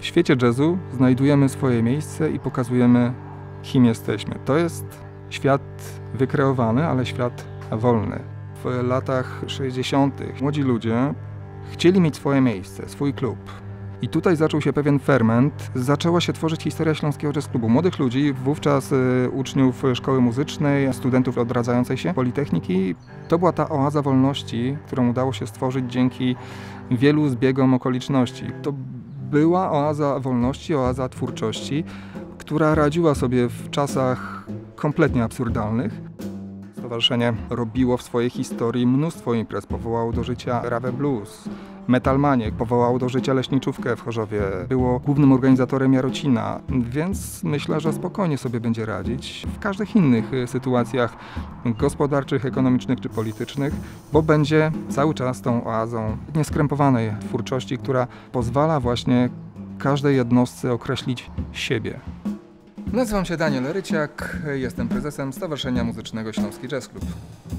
świecie jazzu znajdujemy swoje miejsce i pokazujemy, kim jesteśmy. To jest świat wykreowany, ale świat wolny. W latach 60. młodzi ludzie chcieli mieć swoje miejsce, swój klub. I tutaj zaczął się pewien ferment. Zaczęła się tworzyć historia Śląskiego Jazz Klubu. Młodych ludzi, wówczas uczniów szkoły muzycznej, studentów odradzającej się Politechniki. To była ta oaza wolności, którą udało się stworzyć dzięki wielu zbiegom okoliczności. To była oaza wolności, oaza twórczości, która radziła sobie w czasach kompletnie absurdalnych. Stowarzyszenie robiło w swojej historii mnóstwo imprez, powołało do życia Rawę Blues, Metalmanię, powołało do życia Leśniczówkę w Chorzowie, było głównym organizatorem Jarocina, więc myślę, że spokojnie sobie będzie radzić w każdych innych sytuacjach gospodarczych, ekonomicznych czy politycznych, bo będzie cały czas tą oazą nieskrępowanej twórczości, która pozwala właśnie każdej jednostce określić siebie. Nazywam się Daniel Ryciak, jestem prezesem Stowarzyszenia Muzycznego Śląski Jazz Club.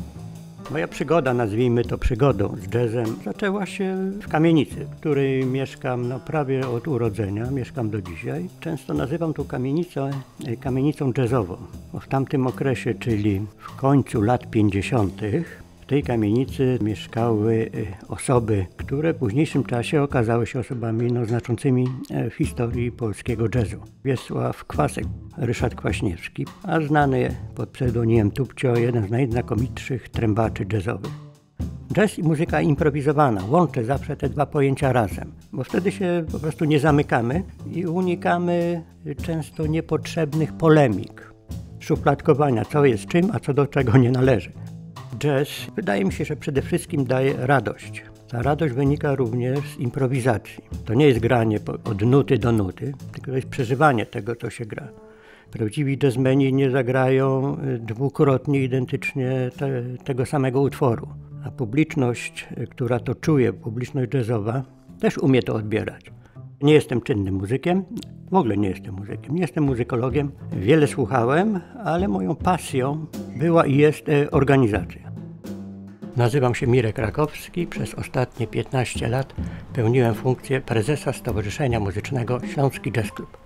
Moja przygoda, nazwijmy to przygodą z jazzem, zaczęła się w kamienicy, w której mieszkam prawie od urodzenia, mieszkam do dzisiaj. Często nazywam tą kamienicę kamienicą jazzową, bo w tamtym okresie, czyli w końcu lat 50., w tej kamienicy mieszkały osoby, które w późniejszym czasie okazały się osobami znaczącymi w historii polskiego jazzu. Wiesław Kwasek, Ryszard Kwaśniewski, a znany pod pseudonimem Tupcio, jeden z najznakomitszych trębaczy jazzowych. Jazz i muzyka improwizowana, łączę zawsze te dwa pojęcia razem, bo wtedy się po prostu nie zamykamy i unikamy często niepotrzebnych polemik, szufladkowania, co jest czym, a co do czego nie należy. Jazz wydaje mi się, że przede wszystkim daje radość. Ta radość wynika również z improwizacji. To nie jest granie od nuty do nuty, tylko to jest przeżywanie tego, co się gra. Prawdziwi jazzmeni nie zagrają dwukrotnie identycznie tego samego utworu. A publiczność, która to czuje, publiczność jazzowa, też umie to odbierać. Nie jestem czynnym muzykiem, w ogóle nie jestem muzykiem, nie jestem muzykologiem. Wiele słuchałem, ale moją pasją była i jest organizacja. Nazywam się Mirek Rakowski. Przez ostatnie 15 lat pełniłem funkcję prezesa Stowarzyszenia Muzycznego Śląski Jazz Club.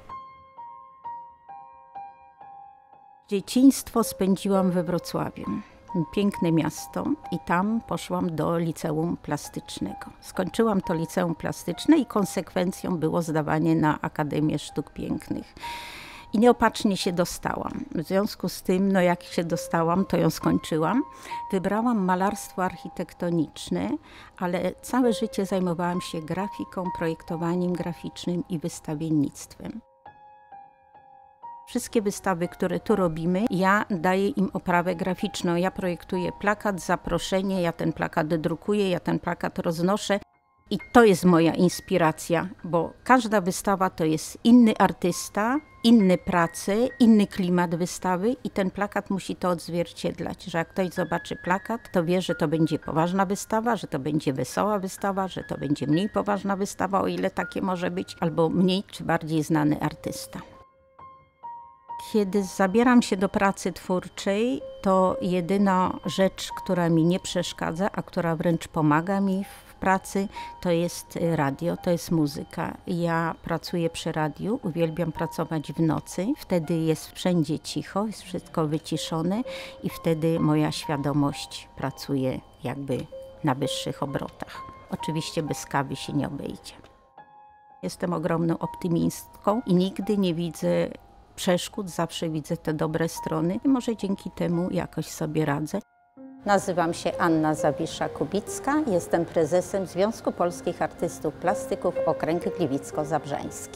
Dzieciństwo spędziłam we Wrocławiu. Piękne miasto i tam poszłam do liceum plastycznego. Skończyłam to liceum plastyczne i konsekwencją było zdawanie na Akademię Sztuk Pięknych. I nieopatrznie się dostałam. W związku z tym, jak się dostałam, to ją skończyłam. Wybrałam malarstwo architektoniczne, ale całe życie zajmowałam się grafiką, projektowaniem graficznym i wystawiennictwem. Wszystkie wystawy, które tu robimy, ja daję im oprawę graficzną. Ja projektuję plakat, zaproszenie, ja ten plakat drukuję, ja ten plakat roznoszę. I to jest moja inspiracja, bo każda wystawa to jest inny artysta, inne prace, inny klimat wystawy i ten plakat musi to odzwierciedlać, że jak ktoś zobaczy plakat, to wie, że to będzie poważna wystawa, że to będzie wesoła wystawa, że to będzie mniej poważna wystawa, o ile takie może być, albo mniej czy bardziej znany artysta. Kiedy zabieram się do pracy twórczej, to jedyna rzecz, która mi nie przeszkadza, a która wręcz pomaga mi w pracy, to jest radio, to jest muzyka. Ja pracuję przy radiu, uwielbiam pracować w nocy, wtedy jest wszędzie cicho, jest wszystko wyciszone i wtedy moja świadomość pracuje jakby na wyższych obrotach. Oczywiście bez kawy się nie obejdzie. Jestem ogromną optymistką i nigdy nie widzę przeszkód, zawsze widzę te dobre strony i może dzięki temu jakoś sobie radzę. Nazywam się Anna Zawisza-Kubicka, jestem prezesem Związku Polskich Artystów Plastyków Okręg Gliwicko-Zabrzański.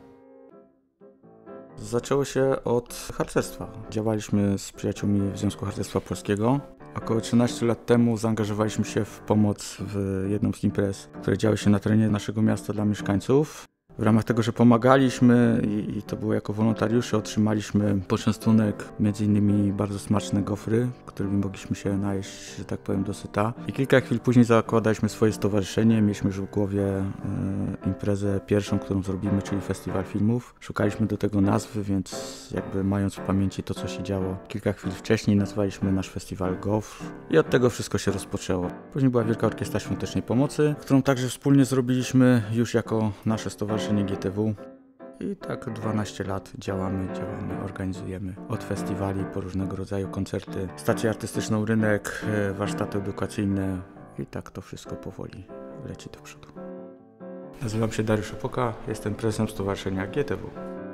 Zaczęło się od harcerstwa. Działaliśmy z przyjaciółmi w Związku Harcerstwa Polskiego. Około 13 lat temu zaangażowaliśmy się w pomoc w jedną z imprez, które działy się na terenie naszego miasta dla mieszkańców. W ramach tego, że pomagaliśmy i to było jako wolontariusze, otrzymaliśmy poczęstunek, między innymi bardzo smaczne gofry, którymi mogliśmy się najeść, że tak powiem, dosyta. I kilka chwil później zakładaliśmy swoje stowarzyszenie, mieliśmy już w głowie imprezę pierwszą, którą zrobimy, czyli Festiwal Filmów. Szukaliśmy do tego nazwy, więc jakby mając w pamięci to, co się działo kilka chwil wcześniej, nazwaliśmy nasz festiwal Gofr i od tego wszystko się rozpoczęło. Później była Wielka Orkiestra Świątecznej Pomocy, którą także wspólnie zrobiliśmy już jako nasze stowarzyszenie Stowarzyszenie GTW i tak 12 lat działamy, organizujemy od festiwali po różnego rodzaju koncerty, stację artystyczną Rynek, warsztaty edukacyjne i tak to wszystko powoli leci do przodu. Nazywam się Dariusz Opoka, jestem prezesem Stowarzyszenia GTW.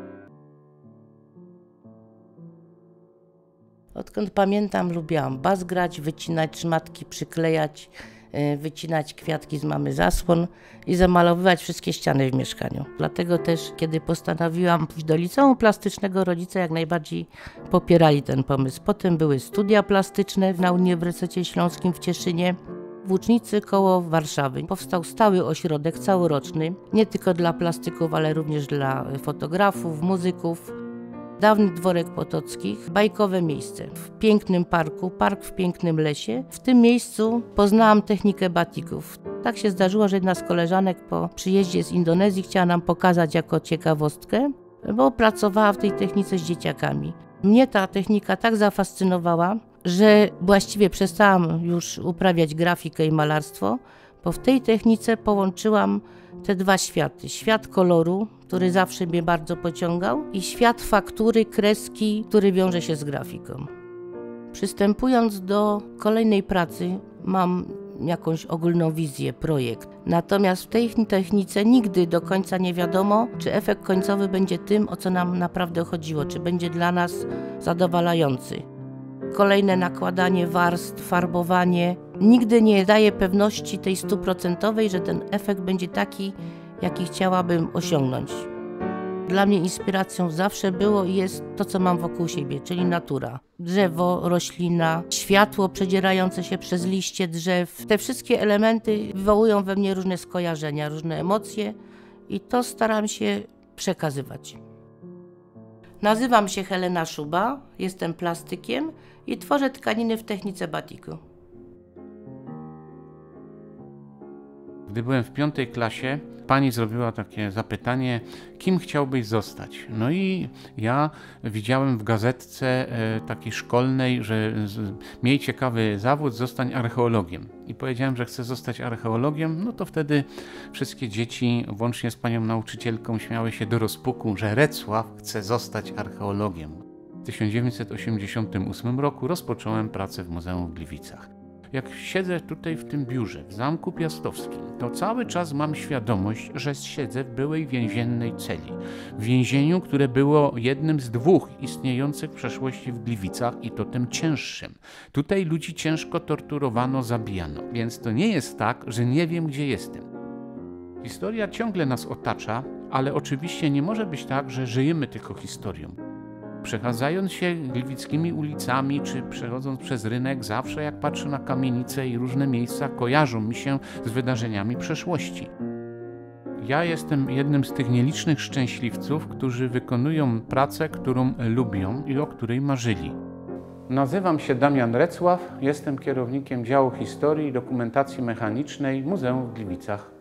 Odkąd pamiętam, lubiłam bas grać, wycinać szmatki, przyklejać, wycinać kwiatki z mamy zasłon i zamalowywać wszystkie ściany w mieszkaniu. Dlatego też, kiedy postanowiłam pójść do liceum plastycznego, rodzice jak najbardziej popierali ten pomysł. Potem były studia plastyczne na Uniwersytecie Śląskim w Cieszynie. W Łucznicy koło Warszawy powstał stały ośrodek całoroczny, nie tylko dla plastyków, ale również dla fotografów, muzyków. Dawny dworek Potockich, bajkowe miejsce w pięknym parku, park w pięknym lesie. W tym miejscu poznałam technikę batików. Tak się zdarzyło, że jedna z koleżanek po przyjeździe z Indonezji chciała nam pokazać jako ciekawostkę, bo pracowała w tej technice z dzieciakami. Mnie ta technika tak zafascynowała, że właściwie przestałam już uprawiać grafikę i malarstwo, bo w tej technice połączyłam te dwa światy. Świat koloru, który zawsze mnie bardzo pociągał, i świat faktury, kreski, który wiąże się z grafiką. Przystępując do kolejnej pracy, mam jakąś ogólną wizję, projekt. Natomiast w tej technice nigdy do końca nie wiadomo, czy efekt końcowy będzie tym, o co nam naprawdę chodziło, czy będzie dla nas zadowalający. Kolejne nakładanie warstw, farbowanie nigdy nie daje pewności tej 100%, że ten efekt będzie taki, jaki chciałabym osiągnąć. Dla mnie inspiracją zawsze było i jest to, co mam wokół siebie, czyli natura. Drzewo, roślina, światło przedzierające się przez liście drzew. Te wszystkie elementy wywołują we mnie różne skojarzenia, różne emocje i to staram się przekazywać. Nazywam się Helena Szuba, jestem plastykiem i tworzę tkaniny w technice batiku. Gdy byłem w 5. klasie, pani zrobiła takie zapytanie, kim chciałbyś zostać? No i ja widziałem w gazetce takiej szkolnej, że miej ciekawy zawód, zostań archeologiem. I powiedziałem, że chcę zostać archeologiem, no to wtedy wszystkie dzieci, włącznie z panią nauczycielką, śmiały się do rozpuku, że Recław chce zostać archeologiem. W 1988 roku rozpocząłem pracę w Muzeum w Gliwicach. Jak siedzę tutaj w tym biurze, w Zamku Piastowskim, to cały czas mam świadomość, że siedzę w byłej więziennej celi. W więzieniu, które było jednym z 2 istniejących w przeszłości w Gliwicach i to tym cięższym. Tutaj ludzi ciężko torturowano, zabijano, więc to nie jest tak, że nie wiem, gdzie jestem. Historia ciągle nas otacza, ale oczywiście nie może być tak, że żyjemy tylko historią. Przechadzając się gliwickimi ulicami, czy przechodząc przez rynek, zawsze jak patrzę na kamienice i różne miejsca, kojarzą mi się z wydarzeniami przeszłości. Ja jestem jednym z tych nielicznych szczęśliwców, którzy wykonują pracę, którą lubią i o której marzyli. Nazywam się Damian Recław, jestem kierownikiem działu historii i dokumentacji mechanicznej Muzeum w Gliwicach.